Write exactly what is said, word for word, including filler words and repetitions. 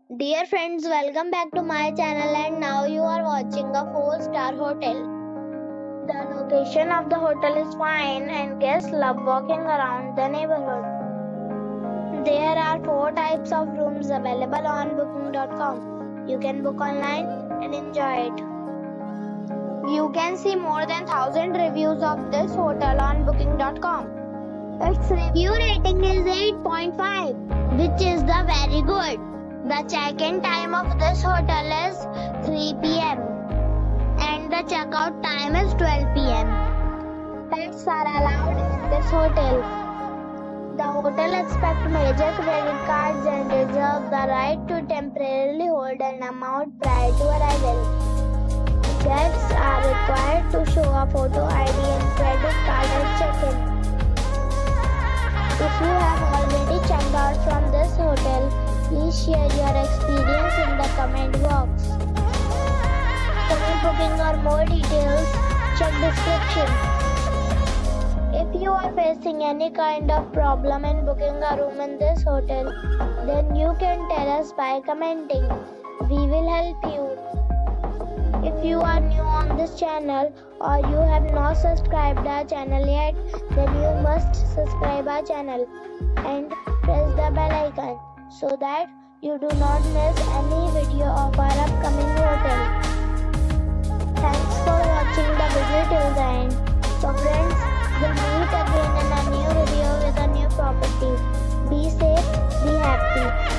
Dear friends, welcome back to my channel, and now you are watching a four star hotel. The location of the hotel is fine and guests love walking around the neighborhood. There are four types of rooms available on booking dot com. You can book online and enjoy it. You can see more than one thousand reviews of this hotel on booking dot com. Its review rating is eight point five, which is the very good. The check-in time of this hotel is three p m and the check-out time is twelve p m Pets are allowed in this hotel. The hotel accepts major credit cards and reserves the right to temporarily hold an amount prior to arrival. Guests are required to show a photo I D and credit card at check-in. If you have already checked out from this hotel, please share your experience in the comment box. For booking or more details, check description. If you are facing any kind of problem in booking a room in this hotel, then you can tell us by commenting. We will help you. If you are new on this channel or you have not subscribed our channel yet, then you must subscribe our channel and press the bell icon, so that you do not miss any video of our upcoming hotel. Thanks for watching the video till the end. So friends, we'll meet again in a new video with a new property. Be safe, be happy.